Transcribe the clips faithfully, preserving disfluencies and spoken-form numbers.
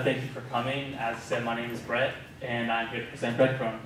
thank you for coming. As I said, my name is Brett, and I'm here to present Breadcrumb.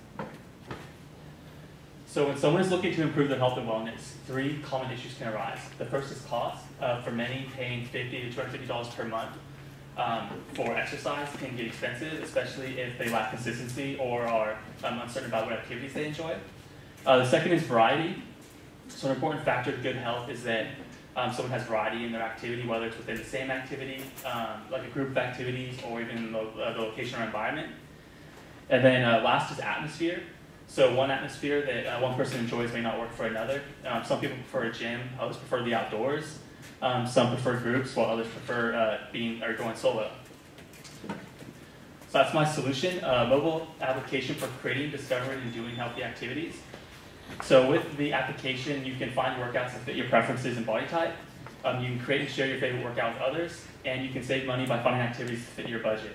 So when someone is looking to improve their health and wellness, three common issues can arise. The first is cost. Uh, for many, paying fifty to two hundred fifty dollars per month um, for exercise can get expensive, especially if they lack consistency or are um, uncertain about what activities they enjoy. Uh, the second is variety. So an important factor of good health is that um, someone has variety in their activity, whether it's within the same activity, um, like a group of activities, or even the, uh, the location or environment. And then uh, last is atmosphere. So one atmosphere that uh, one person enjoys may not work for another. Um, some people prefer a gym, others prefer the outdoors. Um, some prefer groups, while others prefer uh, being or going solo. So that's my solution: a mobile application for creating, discovering, and doing healthy activities. So with the application, you can find workouts that fit your preferences and body type. Um, you can create and share your favorite workout with others, and you can save money by finding activities that fit your budget.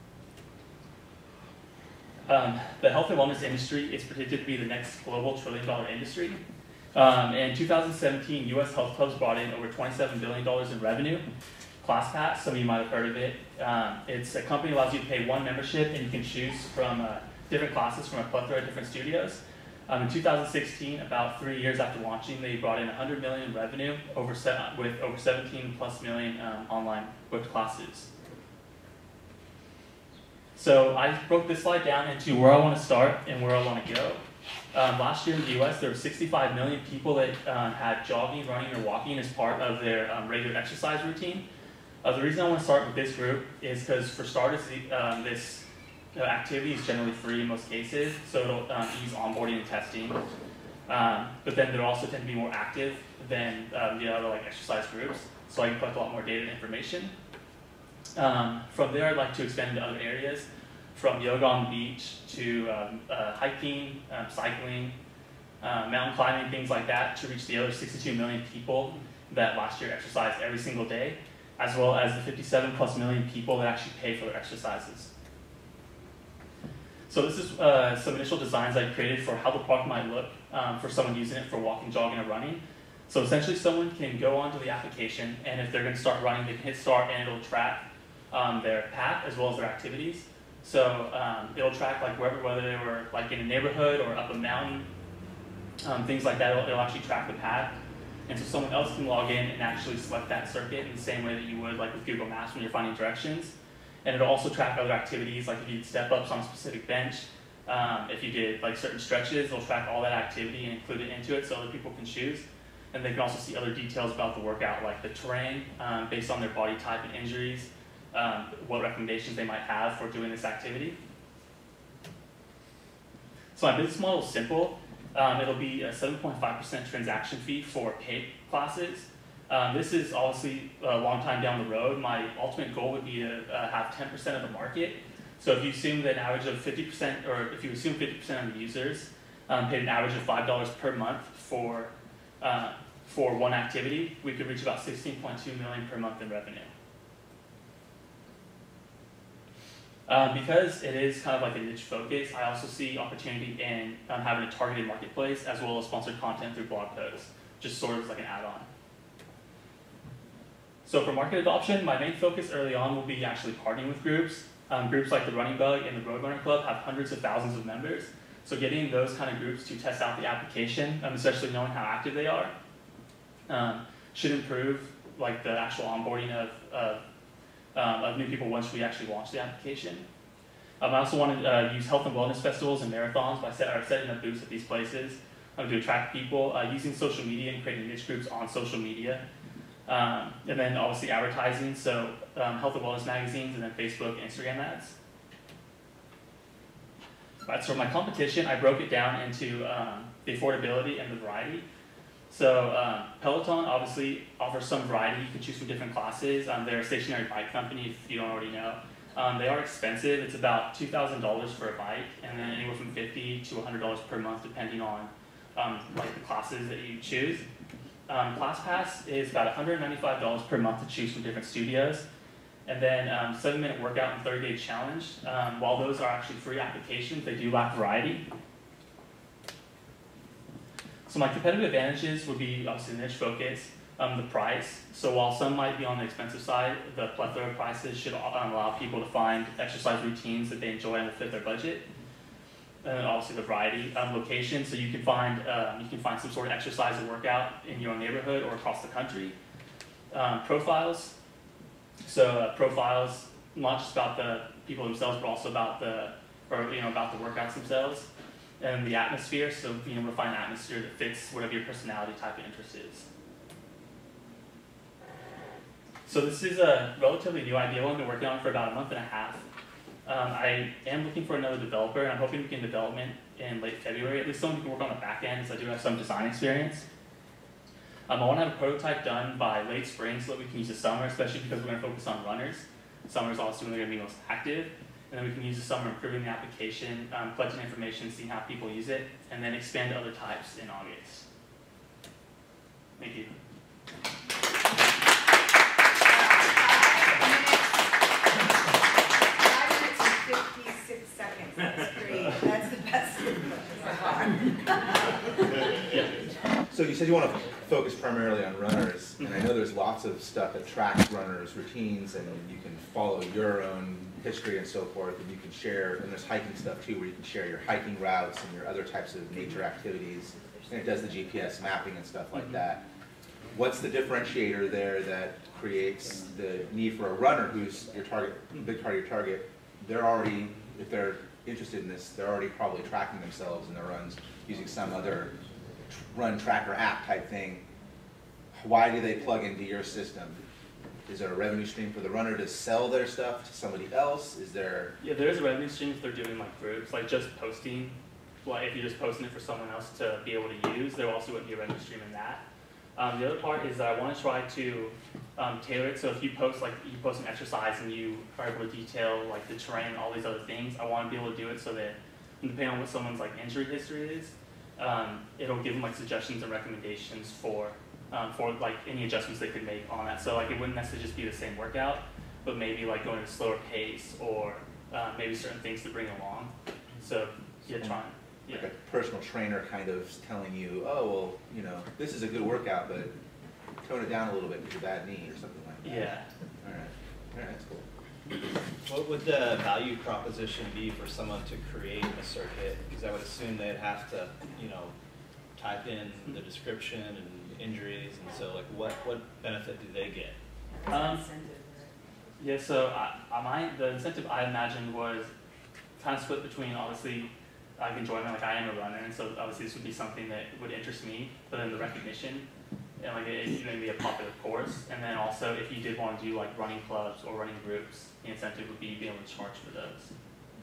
Um, the health and wellness industry is predicted to be the next global trillion dollar industry. Um, in two thousand seventeen, U S health clubs brought in over twenty-seven billion dollars in revenue. ClassPass, some of you might have heard of it. Um, it's a company that allows you to pay one membership, and you can choose from uh, different classes from a plethora of different studios. Um, in two thousand sixteen, about three years after launching, they brought in one hundred million dollars in revenue over se with over seventeen plus million um, online booked classes. So I broke this slide down into where I want to start and where I want to go. Um, last year in the U S, there were sixty-five million people that uh, had jogging, running, or walking as part of their um, regular exercise routine. Uh, the reason I want to start with this group is because, for starters, the, um, this uh, activity is generally free in most cases, so it'll um, ease onboarding and testing. Um, but then they'll also tend to be more active than um, the other like exercise groups, so I can collect a lot more data and information. Um, from there, I'd like to expand into other areas, from yoga on the beach to um, uh, hiking, um, cycling, uh, mountain climbing, things like that, to reach the other sixty-two million people that last year exercised every single day, as well as the fifty-seven plus million people that actually pay for their exercises. So this is uh, some initial designs I created for how the product might look um, for someone using it for walking, jogging, or running. So essentially, someone can go onto the application, and if they're going to start running, they can hit start, and it'll track um, their path as well as their activities. So um, it'll track like wherever, whether they were like in a neighborhood or up a mountain, um, things like that. It'll, it'll actually track the path, and so someone else can log in and actually select that circuit in the same way that you would like with Google Maps when you're finding directions. And it'll also track other activities, like if you did step-ups on a specific bench, um, if you did like certain stretches, it'll track all that activity and include it into it so other people can choose. And they can also see other details about the workout, like the terrain, um, based on their body type and injuries, um, what recommendations they might have for doing this activity. So my business model is simple. Um, it'll be a seven point five percent transaction fee for paid classes. Um, this is obviously a long time down the road. My ultimate goal would be to uh, have ten percent of the market. So if you assume that an average of fifty percent, or if you assume fifty percent of the users um, paid an average of five dollars per month for, uh, for one activity, we could reach about sixteen point two million dollars per month in revenue. Um, because it is kind of like a niche focus, I also see opportunity in um, having a targeted marketplace as well as sponsored content through blog posts, just sort of like an add-on. So for market adoption, my main focus early on will be actually partnering with groups. Um, groups like the Running Bug and the Roadrunner Club have hundreds of thousands of members. So getting those kind of groups to test out the application, um, especially knowing how active they are, um, should improve like the actual onboarding of, of, um, of new people once we actually launch the application. Um, I also want to uh, use health and wellness festivals and marathons by set, or setting up booths at these places um, to attract people, uh, using social media and creating niche groups on social media. Um, and then obviously advertising, so um, health and wellness magazines, and then Facebook, Instagram ads. Right, so for my competition, I broke it down into um, the affordability and the variety. So um, Peloton obviously offers some variety. You can choose from different classes. Um, they're a stationary bike company, if you don't already know. Um, they are expensive. It's about two thousand dollars for a bike, and then anywhere from fifty to one hundred dollars per month, depending on um, like the classes that you choose. Um, ClassPass is about one hundred ninety-five dollars per month to choose from different studios. And then um, seven minute workout and thirty day challenge. Um, while those are actually free applications, they do lack variety. So my competitive advantages would be obviously niche focus. Um, the price. So while some might be on the expensive side, the plethora of prices should um, allow people to find exercise routines that they enjoy and will fit their budget. And then obviously the variety. Um, location, so you can find um, you can find some sort of exercise or workout in your own neighborhood or across the country. Um, profiles. So uh, profiles, not just about the people themselves, but also about the or you know about the workouts themselves. And the atmosphere. So being able to find an atmosphere that fits whatever your personality type of interest is. So this is a relatively new idea one I've been working on for about a month and a half. Um, I am looking for another developer, and I'm hoping to begin development in late February, at least someone who can work on the back end, so I do have some design experience. Um, I want to have a prototype done by late spring so that we can use the summer, especially because we're going to focus on runners. Summer is also when they're going to be most active, and then we can use the summer improving the application, um, collecting information, seeing how people use it, and then expand to other types in August. Thank you. fifty-six seconds, that's great, that's the best so far. Yeah. So you said you want to focus primarily on runners, and I know there's lots of stuff that tracks runners' routines, and you can follow your own history and so forth, and you can share, and there's hiking stuff too, where you can share your hiking routes and your other types of nature activities, and it does the G P S mapping and stuff like that. What's the differentiator there that creates the need for a runner who's your target, big part of your target? They're already, if they're interested in this, they're already probably tracking themselves in their runs using some other run tracker app type thing. Why do they plug into your system? Is there a revenue stream for the runner to sell their stuff to somebody else? Is there? Yeah, there's a revenue stream if they're doing like groups, like just posting. Well, if you're just posting it for someone else to be able to use, there also would be a revenue stream in that. Um, the other part is that I want to try to um, tailor it. So if you post like you post an exercise and you are able to detail like the terrain and all these other things, I want to be able to do it so that depending on what someone's like injury history is, um, it'll give them like suggestions and recommendations for um, for like any adjustments they could make on that. So like it wouldn't necessarily just be the same workout, but maybe like going at a slower pace or uh, maybe certain things to bring along. So yeah, trying. Yeah. Like a personal trainer kind of telling you, oh, well, you know, this is a good workout, but tone it down a little bit with your bad knee or something like that. Yeah. All right. All right, that's cool. What would the value proposition be for someone to create a circuit? Because I would assume they'd have to, you know, type in the description and injuries, and so like, what what benefit do they get? Um, yeah. So I, I might the incentive I imagined was kind of split between obviously. Like enjoyment, like I am a runner, and so obviously this would be something that would interest me. But then the recognition, and like it, it's going to be a popular course. And then also, if you did want to do like running clubs or running groups, the incentive would be being able to charge for those.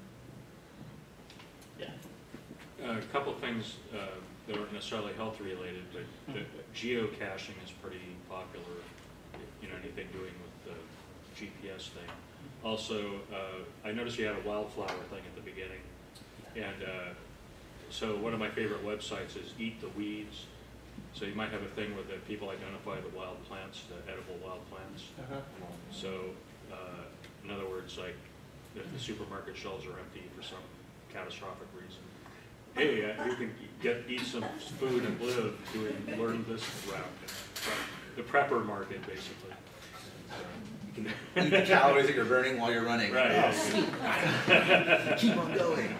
Yeah. Uh, a couple of things uh, that aren't necessarily health related, but the geocaching is pretty popular. You know, anything doing with the G P S thing. Also, uh, I noticed you had a wildflower thing at the beginning. And uh, so one of my favorite websites is Eat the Weeds. So you might have a thing where the people identify the wild plants, the edible wild plants. Uh-huh. So uh, in other words, like if the supermarket shelves are empty for some catastrophic reason, hey, uh, you can get eat some food and live doing learn this route. The prepper market, basically. You can eat the calories that you're burning while you're running. Right. Oh, sweet. Keep on going.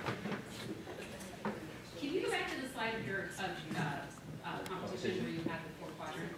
Can you go back to the slide of your uh, uh, competition where you had the four quadrants?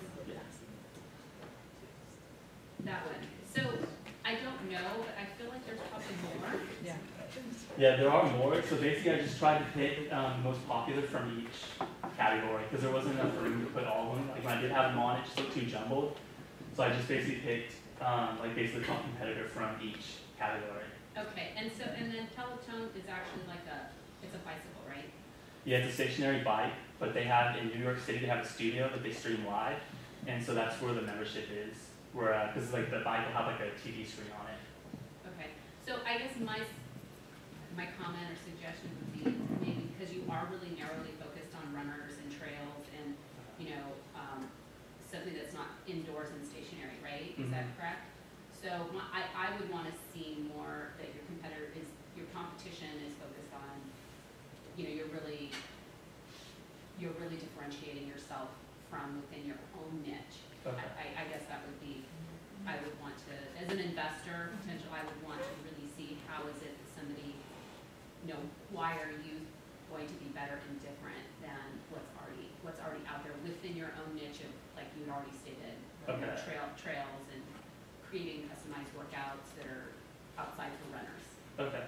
That one. So I don't know, but I feel like there's probably more. Yeah. Yeah, there are more. So basically, I just tried to pick um, the most popular from each category because there wasn't enough room to put all of them. Like when I did have them on, it just looked too jumbled. So I just basically picked um, like basically the top competitor from each category. Okay, and so and then Peloton is actually like a it's a bicycle, right? Yeah, it's a stationary bike, but they have in New York City they have a studio that they stream live, and so that's where the membership is. Where because uh, like the bike will have like a T V screen on it. Okay, so I guess my my comment or suggestion would be maybe because you are really narrowly focused on runners and trails and you know um, something that's not indoors and stationary, right? Is mm-hmm. that correct? So my, I I would want to see more that your competitor is your competition is focused on. You know, you're really you're really differentiating yourself from within your own niche. Okay. I, I guess that would be, I would want to, as an investor, potential, I would want to really see how is it that somebody, you know, why are you going to be better and different than what's already, what's already out there within your own niche of, like you had already stated, you know, Okay. trail, trails and creating customized workouts that are outside for runners. Okay.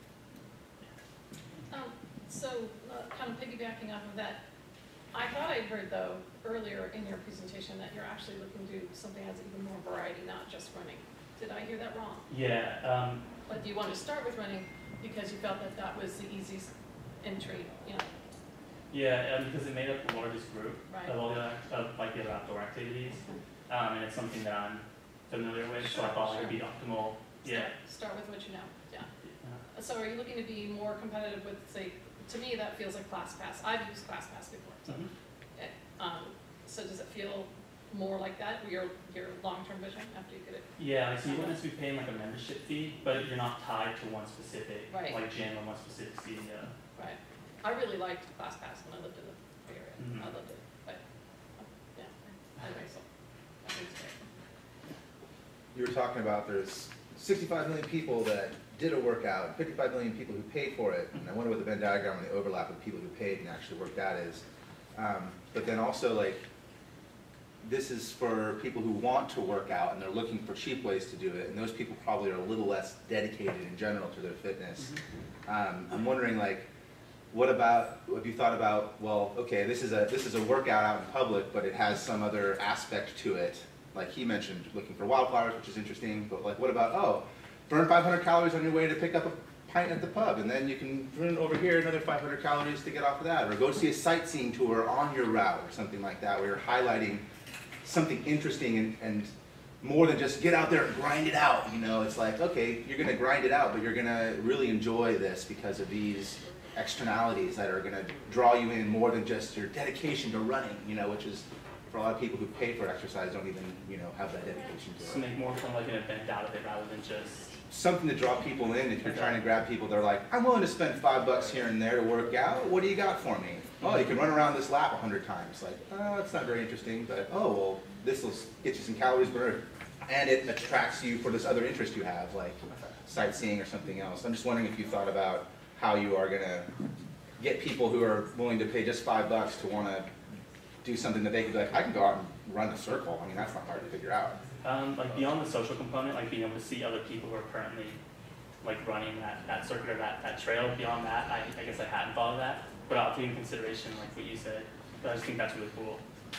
Um, so, uh, kind of piggybacking off of that, I thought I'd heard though, earlier in your presentation, that you're actually looking to do something that has even more variety, not just running. Did I hear that wrong? Yeah, um, But do you want to start with running because you felt that that was the easiest entry, you know? yeah, um, because it made up the largest group Right. of all the, other- of like the other outdoor activities. Um, and it's something that I'm familiar with, so I Sure, thought it would sure. be optimal. Yeah. Start, start with what you know, yeah. Uh, So are you looking to be more competitive with, say, to me, that feels like ClassPass. I've used ClassPass before, so. mhm. eh, Um, so does it feel more like that, your, your long-term vision after you get it? Yeah, like, so you wouldn't necessarily be paying like a membership fee, but you're not tied to one specific, Right. like gym or one specific studio. Right. I really liked ClassPass when I lived in the Bay Area. Mhm. I loved it, but, um, yeah, anyway, so, I think it's great. You were talking about there's sixty-five million people that did a workout, fifty-five million people who paid for it, and I wonder what the Venn diagram and the overlap of people who paid and actually worked out is. Um, but then also, like, this is for people who want to work out and they're looking for cheap ways to do it, and those people probably are a little less dedicated in general to their fitness. Um, I'm wondering, like, what about, have you thought about, well, okay, this is a this is a workout out in public, but it has some other aspect to it. Like he mentioned, looking for wildflowers, which is interesting, but like, what about, oh, burn five hundred calories on your way to pick up a pint at the pub, and then you can burn over here another five hundred calories to get off of that, or go see a sightseeing tour on your route, or something like that, where you're highlighting something interesting and, and more than just get out there and grind it out, you know, it's like, okay, you're gonna grind it out, but you're gonna really enjoy this because of these externalities that are gonna draw you in more than just your dedication to running, you know, which is, for a lot of people who pay for exercise don't even, you know, have that dedication to So it. make more from like an event out of it rather than just, Something to draw people in. If you're trying to grab people, they're like, I'm willing to spend five bucks here and there to work out. What do you got for me? Oh, you can run around this lap a hundred times. Like, oh, that's not very interesting, but oh, well, this will get you some calories burned. And it attracts you for this other interest you have, like sightseeing or something else. I'm just wondering if you thought about how you are gonna get people who are willing to pay just five bucks to wanna do something that they could be like, I can go out and run a circle. I mean, that's not hard to figure out. um, like beyond the social component, like being able to see other people who are currently like running that, that circuit or that, that trail, beyond that, I, I guess I hadn't thought of that. But I'll take into consideration like what you said, but I just think that's really cool.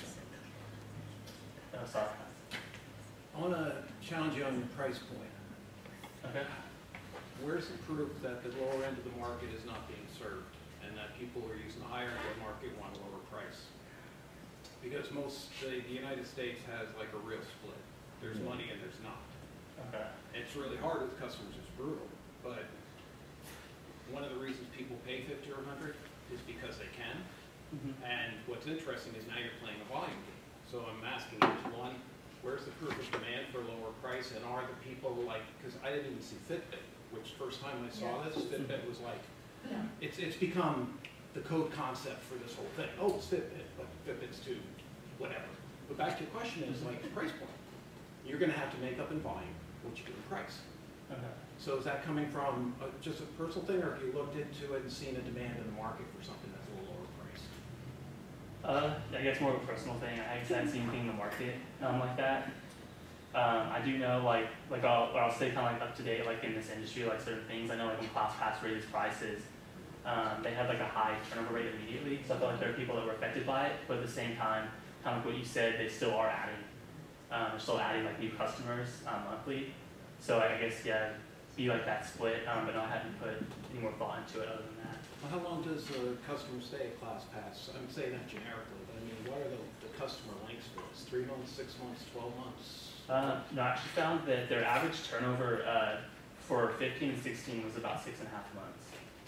Oh, sorry. I want to challenge you on your price point. Okay. Where's the proof that the lower end of the market is not being served and that people who are using the higher end of the market want a lower price? Because most, the, the United States has like a real split. There's money and there's not. Okay. It's really hard with customers, it's brutal, but one of the reasons people pay fifty or a hundred is because they can. Mhm. And what's interesting is now you're playing a volume game. So I'm asking you, one, where's the proof of demand for a lower price, and are the people like, because I didn't even see Fitbit, which first time I saw this, Fitbit was like, Yeah. it's, it's become the code concept for this whole thing. Oh, it's Fitbit, but Fitbit's too, whatever. But back to your question is like the price point. You're gonna have to make up in volume what you do in price. Okay. So is that coming from uh, just a personal thing, or have you looked into it and seen a demand in the market for something that's a little lower price? Uh, I guess more of a personal thing. I guess I haven't seen anything in the market um, like that. Um, I do know, like, like I'll, I'll stay kind of like up to date, like in this industry, like certain things. I know, like when ClassPass raised its prices, um, they had like a high turnover rate immediately. So I felt like there are people that were affected by it, but at the same time, kind of like what you said, they still are adding, um, they're still adding like new customers um, monthly. So I guess yeah, be like that split. Um, but no, I haven't put any more thought into it other than that. Well, how long does a customer stay at ClassPass? I'm saying that generically, but I mean, what are the, the customer lengths for this? Three months, six months, twelve months? Uh, no, I actually found that their average turnover uh, for fifteen and sixteen was about six and a half months.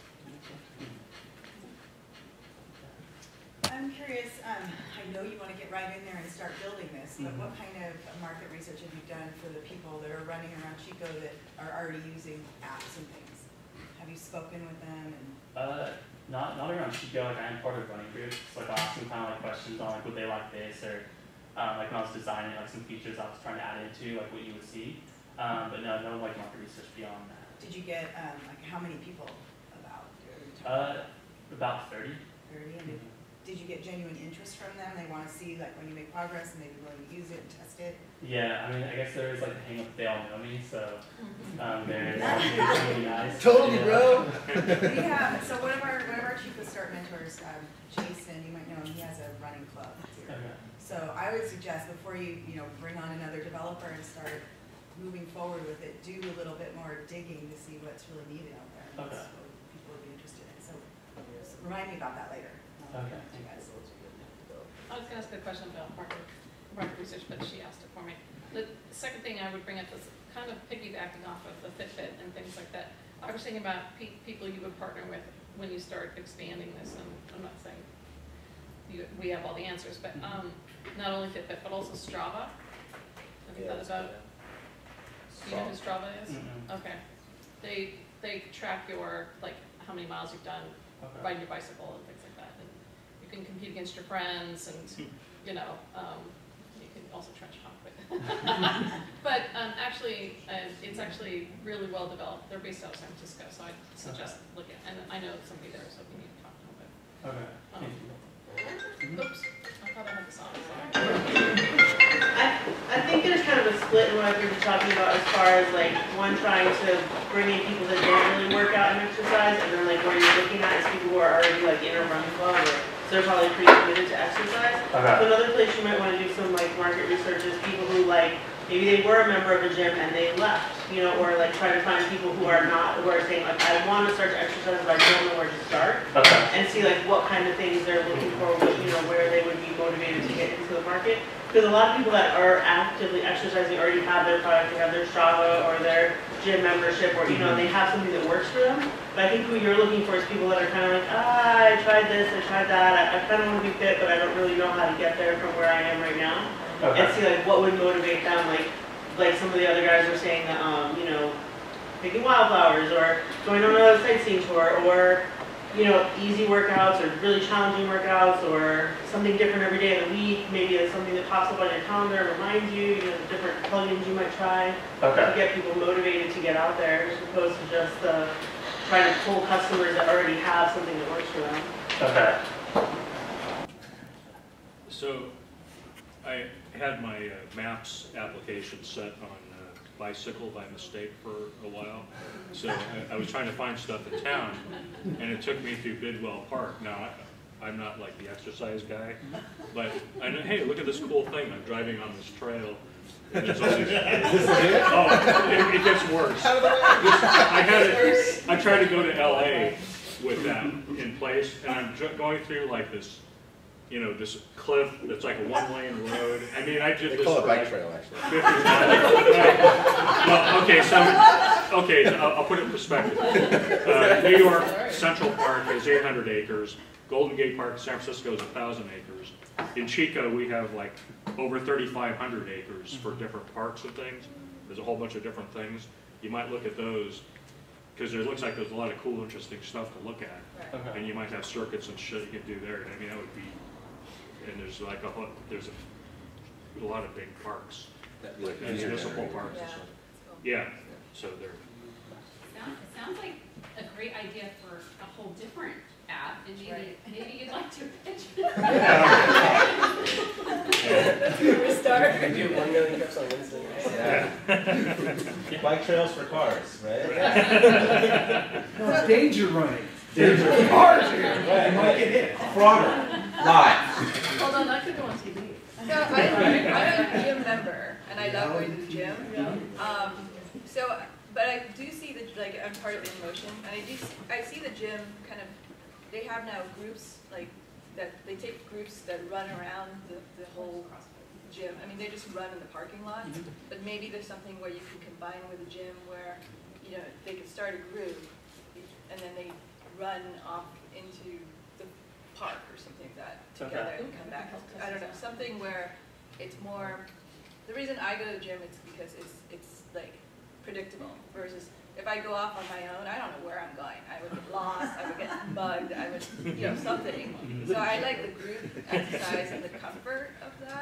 I'm curious, um, I know you want to get right in there and start building this, but Mhm. what kind of market research have you done for the people that are running around Chico that are already using apps and things? Have you spoken with them and? Uh, not not around Chico. Like I am part of running groups. So like I'll ask them kind of like questions on like would they like this or Um, like when I was designing like some features I was trying to add into like what you would see. Um, but no, no like market research beyond that. Did you get, um, like, how many people about? Uh, about thirty. Thirty, and did, did you get genuine interest from them? They wanna see, like, when you make progress and they'd be willing to use it and test it? Yeah, I mean, I guess there is like a hang up. They all know me, so Mm-hmm. um, they're they're really nice. Told you, Yeah. bro. We have, so one of our, one of our cheapest start mentors, um, Jason, you might know him, he has a running club here. Okay. So I would suggest before you, you know, bring on another developer and start moving forward with it, do a little bit more digging to see what's really needed out there. And Okay. that's what people would be interested in. So so remind me about that later. Um, Okay. you guys. I was gonna ask a question about market, market research, but she asked it for me. The second thing I would bring up is kind of piggybacking off of the Fitbit and things like that. I was thinking about pe- people you would partner with when you start expanding this, and I'm not saying you, we have all the answers, but, um, not only Fitbit, but also Strava. Have you thought about, do you know who Strava is? Mm-mm. Okay. They, they track your, like, how many miles you've done Okay. riding your bicycle and things like that. And you can compete against your friends and, you know, um, you can also trench hop. But, but um, actually, uh, it's actually really well developed. They're based out of San Francisco, so I suggest looking at, and I know somebody there, so we need to talk to them. But, Okay. um, Thank you. oops, I thought I had this on. Sorry. I, I think there's kind of a split in what I've been talking about as far as like one trying to bring in people that don't really work out and exercise, and then like where you're looking at is people who are already like in a running club, or so they're probably pretty committed to exercise. Okay. So another place you might want to do some like market research is people who like maybe they were a member of a gym and they left, you know, or like try to find people who are not, who are saying like I want to start to exercise but I don't know where to start, Okay. and see like what kind of things they're looking for, what, you know, where they would be motivated to get into the market. Because a lot of people that are actively exercising already have their product, they have their Strava or their gym membership, or, you know, they have something that works for them. But I think who you're looking for is people that are kind of like, ah, I tried this, I tried that, I, I kind of want to be fit, but I don't really know how to get there from where I am right now. Okay. And see like what would motivate them, like, like some of the other guys were saying that, um, you know, picking wildflowers, or going on a sightseeing tour, or, you know, easy workouts or really challenging workouts, or something different every day of the week. Maybe it's something that pops up on your calendar and reminds you, you know, the different plugins you might try Okay. to get people motivated to get out there, as opposed to just uh, trying to pull customers that already have something that works for them. Okay. So I had my uh, Maps application set on uh, bicycle by mistake for a while. So I, I was trying to find stuff in town, and it took me through Bidwell Park. Now, I, I'm not like the exercise guy, but I know, hey, look at this cool thing. I'm driving on this trail. And there's all these, oh, it, it gets worse. I had it, I tried to go to L A with that in place, and I'm dr- going through like this, you know, this cliff that's like a one-lane road. I mean, I did They this call it for bike like trail, actually. fifty miles. Right. Well, okay, so, okay, so I'll, I'll put it in perspective. Uh, New York Central Park is eight hundred acres. Golden Gate Park, San Francisco is one thousand acres. In Chico, we have like over thirty-five hundred acres for different parks and things. There's a whole bunch of different things. You might look at those, because it looks like there's a lot of cool, interesting stuff to look at. Okay. And you might have circuits and shit you can do there. I mean, that would be, and there's like a, whole- there's a, a lot of big parks, That'd be like like a municipal generator. parks and Yeah. stuff. Yeah, so they're, Sounds, it sounds like a great idea for a whole different app, and maybe, Right. maybe you'd like to pitch. That's where we start. I do one million trips on Wednesday. Yeah. Bike trails for cars, right? No, it's danger running. Danger. Cars here. You might get hit. Frogger. Live. Hold on, that could go on T V. So I, I'm a gym member, and I love going to the gym. Um, so, but I do see the, like, I'm part of In Motion, and I do, see, I see the gym kind of, they have now groups, like, that, they take groups that run around the, the whole gym. I mean, they just run in the parking lot, but maybe there's something where you can combine with a gym where, you know, they could start a group, and then they run off into the park or something like that together Okay. and come back. I don't know, something where it's more, the reason I go to the gym is because it's, it's like predictable versus if I go off on my own, I don't know where I'm going. I would get lost, I would get mugged, I would, you know, something. So I like the group exercise and the comfort of that.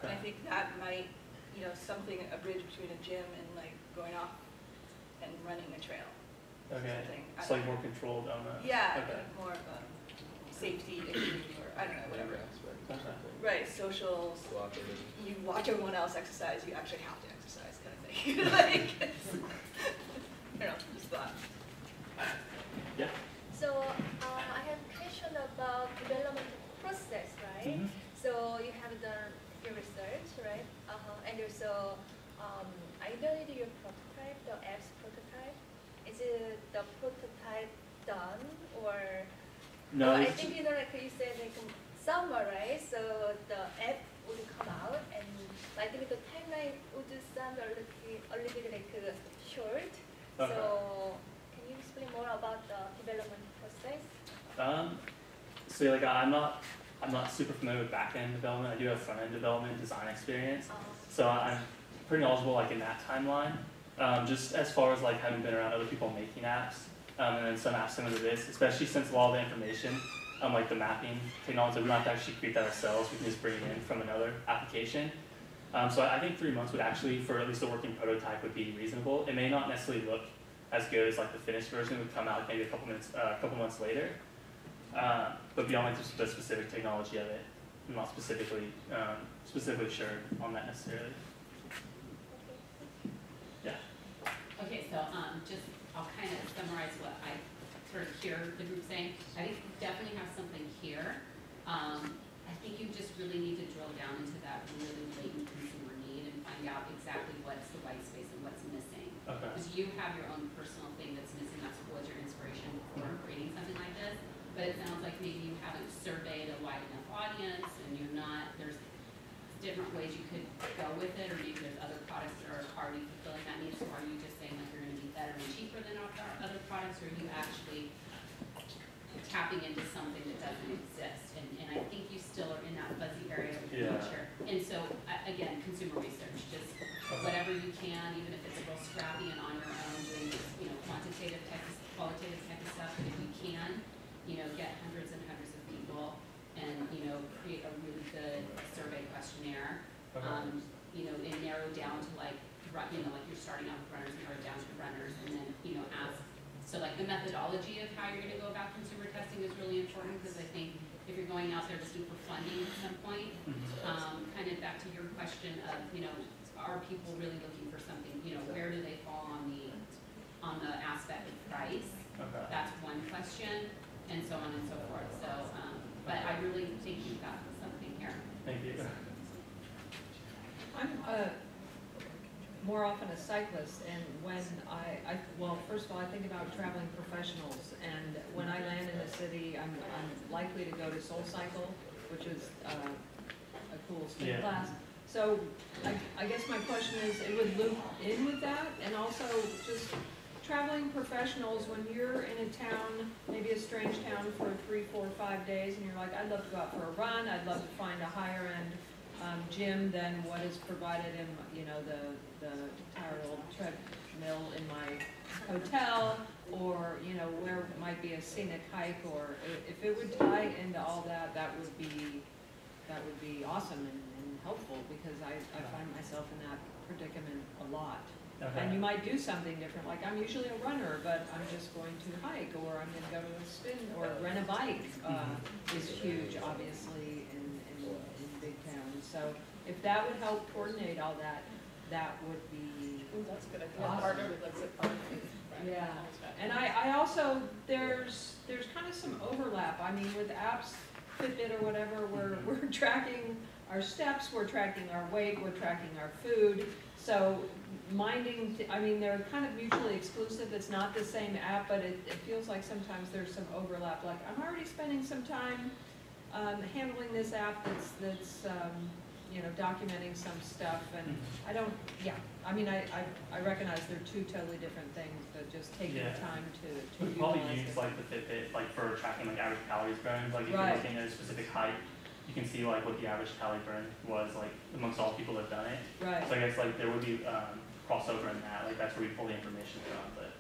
And I Okay. think that might, you know, something, a bridge between a gym and like going off and running a trail. Okay, Something. I it's don't like know. more controlled on the. Yeah, Okay. like more of a safety issue or, I don't know, whatever. Okay. Right, socials, Cooperative. you watch everyone else exercise, you actually have to exercise kind of thing. Like, it's- I don't know, just thought. Yeah. So uh, I have a question about development process, right? Mhm. So you have done your research, right? Uh-huh. And also, um, I believe your prototype, the app's prototype, is it the prototype done or? No, Oh, I it's- think you know, like you said, like um, summer, right? So the app would come out, and likely the timeline would sound a little, a little bit like uh, short. Okay. So can you explain more about the development process? Um, so like I'm not, I'm not super familiar with back-end development. I do have front-end development design experience. Uh, So I'm pretty knowledgeable like in that timeline. Um, just as far as like having been around other people making apps, um, and then some apps similar to this, especially since a lot of the information, um, like the mapping technology, we don't have to actually create that ourselves. We can just bring it in from another application. Um, so I I think three months would actually, for at least a working prototype, would be reasonable. It may not necessarily look as good as like the finished version would come out maybe a couple minutes, uh, a couple months later. Uh, but beyond like just the specific technology of it, I'm not specifically um, specifically sure on that necessarily. Yeah. Okay, so, um, just, I'll kind of summarize what I sort of hear the group saying. I think we definitely have something here. Um, I think you just really need to drill down into that really latent consumer need and find out exactly what's the white space and what's missing. Okay. Because you have your own personal thing that's missing, that's what was your inspiration for creating something like this. But it sounds like maybe you haven't surveyed a wide enough audience and you're not, there's different ways you could go with it, or maybe there's other products that are already fulfilling that need. So are you just saying like you're gonna be better and cheaper than our other products, or are you actually tapping into something that doesn't exist? And, and I think you still are in that fuzzy area of the Yeah. future. And so, a- again, consumer research, just whatever you can, even if it's real scrappy and on your own, doing this, you know, quantitative type of, qualitative type of stuff, but if you can, you know, get hundreds and hundreds of people and, you know, create a really good survey questionnaire, Okay. um, you know, and narrow down to like, ru- you know, like you're starting out with runners, narrow down to runners, and then, you know, ask. So like the methodology of how you're gonna go about consumer testing is really important, because I think if you're going out there looking for funding at some point, Mhm. um, kind of back to your question of, you know, are people really looking for something, you know, where do they fall on the, on the aspect of price? Okay. That's one question, and so on and so forth. So, um, but I really think you've got something here. Thank you. I'm uh, more often a cyclist, and when I, I, well, first of all, I think about traveling professionals, and when I land in a city, I'm, I'm likely to go to Soul Cycle, which is uh, a cool spin Yeah. class. So I, I guess my question is, it would loop in with that, and also just traveling professionals, when you're in a town, maybe a strange town for three, four, five days, and you're like, I'd love to go out for a run, I'd love to find a higher end um, gym than what is provided in, you know, the, the tired old treadmill in my hotel, or, you know, where might be a scenic hike, or i- if it would tie into all that, that would be, that would be awesome and, and helpful, because I, I find myself in that predicament a lot. Okay. And you might do something different, like I'm usually a runner, but I'm just going to hike, or I'm gonna go to a spin, or rent a bike, uh, is huge, obviously, in, in, in big towns. So if that would help coordinate all that, that would be, Ooh, that's good. I think Awesome. partner with like Zip Park. yeah. And I, I also, there's, there's kind of some overlap, I mean, with apps, Fitbit or whatever, we're, we're tracking our steps, we're tracking our weight, we're tracking our food. So minding, I mean, they're kind of mutually exclusive. It's not the same app, but it, it feels like sometimes there's some overlap. Like I'm already spending some time um, handling this app that's, that's um, you know, documenting some stuff. And I don't, yeah, I mean, I, I, I recognize they're two totally different things, but just taking Yeah. the time to, We to could probably utilize use it. like the Fitbit, like for tracking like average calories burned. Like if Right. you're looking at a specific height, you can see like what the average calorie burn was like amongst all people that have done it. Right. So I guess like there would be um, crossover in that. Like that's where we pull the information from. But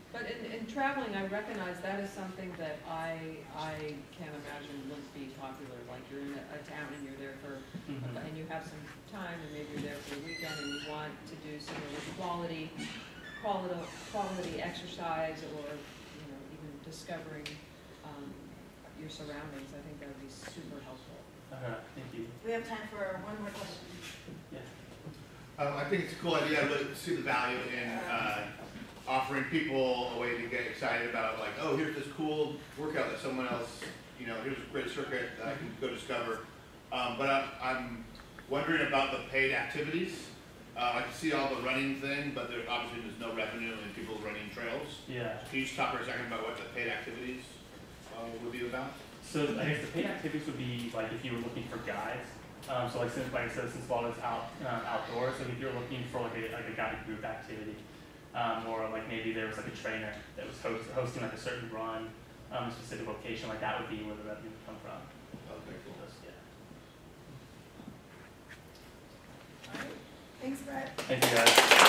But in, in traveling, I recognize that is something that I, I can't imagine wouldn't be popular. Like you're in a, a town and you're there for, Mhm. and you have some time and maybe you're there for a weekend and you want to do some really quality, quality, quality exercise or, you know, even discovering, um, your surroundings. I think that would be super helpful. Uh, thank you. We have time for one more question. Yeah. Um, I think it's a cool idea. I really see the value in uh, offering people a way to get excited about, like, oh, here's this cool workout that someone else, you know, here's a great circuit that I can go discover. Um, but I, I'm wondering about the paid activities. Uh, I can see all the running thing, but there obviously there's no revenue in people running trails. Yeah. Can you just talk for a second about what the paid activities uh, would be about? So I guess the paid activities would be like if you were looking for guides. Um, so like since like I said, since Waldo is out um, outdoors, so if you're looking for like a like a guided group activity, um, or like maybe there was like a trainer that was host, hosting like a certain run, um, a specific location, like that would be where the revenue would come from. Okay, cool. Yeah. Thanks, Brett. Thank you guys.